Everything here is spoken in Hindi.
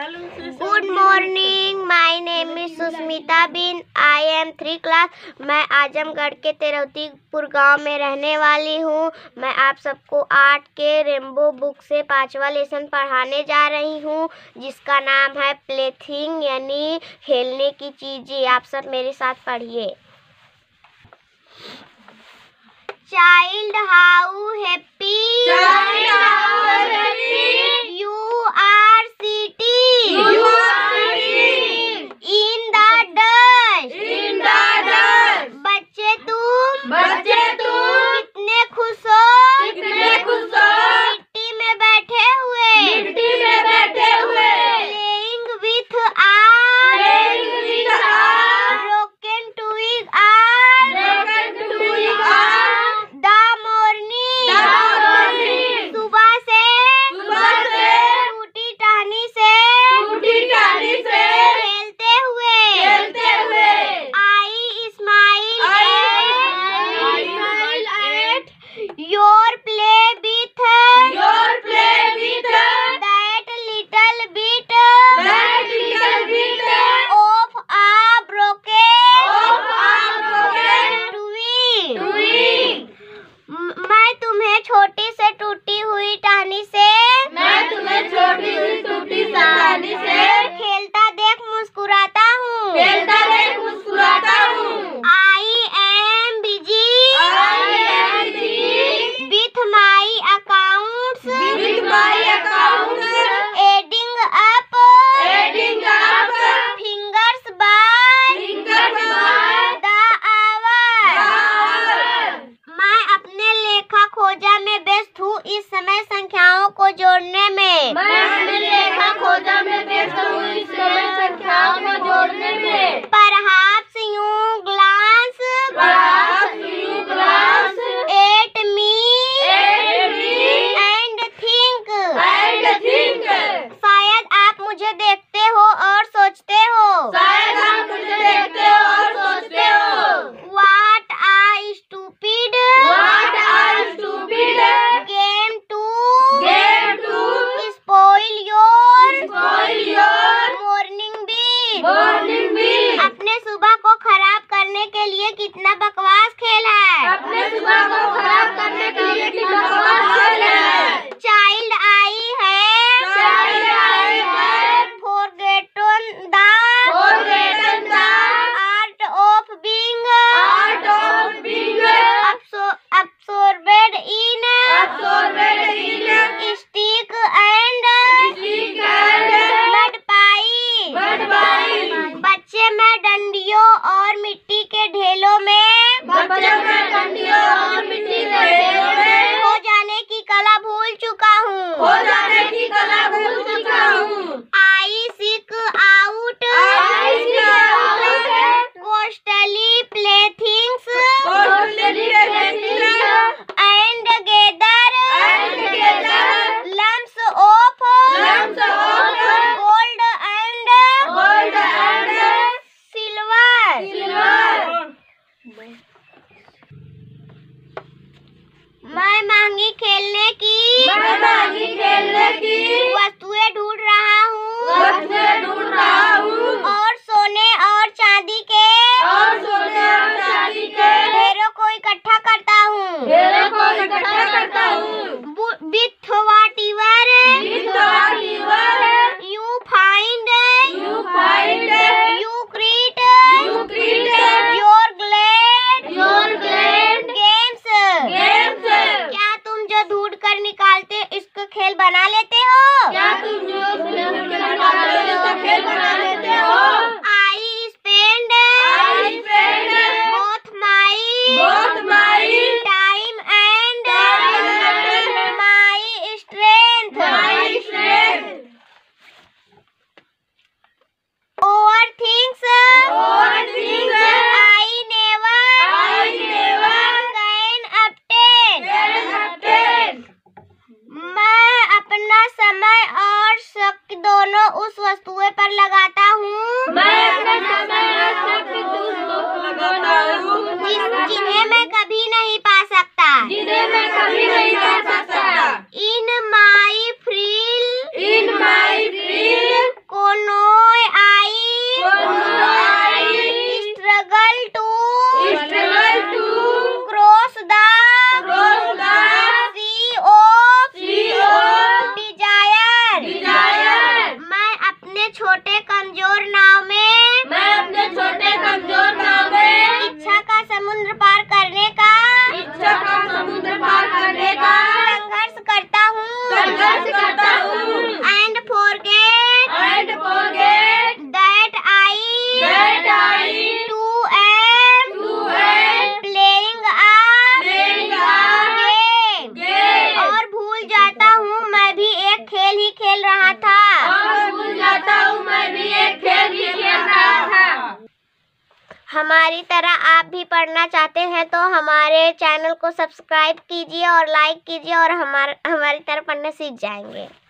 Good morning, my name is Sushmita Bin, I am 3 class. मैं आजमगढ़ के तेरौतीपुर गांव में रहने वाली हूं। मैं आप सबको आर्ट के रेनबो बुक से 5वां लेसन पढ़ाने जा रही हूं, जिसका नाम है प्लेथिंग यानी खेलने की चीजें। आप सब मेरे साथ पढ़िए। Child how happy you are sitting in the dust. बच्चे तुम कितने खुश हो मिट्टी में बैठे हुए playing with broken twig the morning. सुबह से टूटी टहनी से खेलते हुए I smile at your play with that little bit of a broken twig. मैं तुम्हें छोटी से टूटी हुई टहनी से खेलता देख मुस्कुराता हूँ। I am busy with my accounts adding up fingers by the hour. मैं अपने लेखा खोजा में व्यस्त हूँ इस समय संख्याओं को जोड़ने में। Perhaps you glance at me and think शायद आप मुझे देखते हो और सोचते हो What a stupid game to spoil your morning beat। अपने सुबह को खराब करने के लिए कितना बकवास खेल है। चाइल्ड आई है forgotten the art of being absorbed in stick and mud pie। बच्चे मैं डंडियों और मिट्टी के ढेलों में खो जाने की कला भूल चुका हूँ। I seek out costly playthings and gather lumps of gold and silver। मैं महंगी खेलने की वस्तुएं ढूंढ रहा हूँ और सोने और चांदी के ढेरों को इकट्ठा करता हूँ। With whatever you find you create your glad games। क्या तुम जो ढूंढ कर निकालते इसको खेल बना लेते हो? I spend both my time and my strength over things I never can obtain। मैं अपना समय और शक्ति दोनों उस वस्तुएं पर लगाता हूँ जिन्हें मैं कभी नहीं पा सकता। In my free हमारी तरह आप भी पढ़ना चाहते हैं तो हमारे चैनल को सब्सक्राइब कीजिए और लाइक कीजिए और हमारी तरह पढ़ना सीख जाएंगे।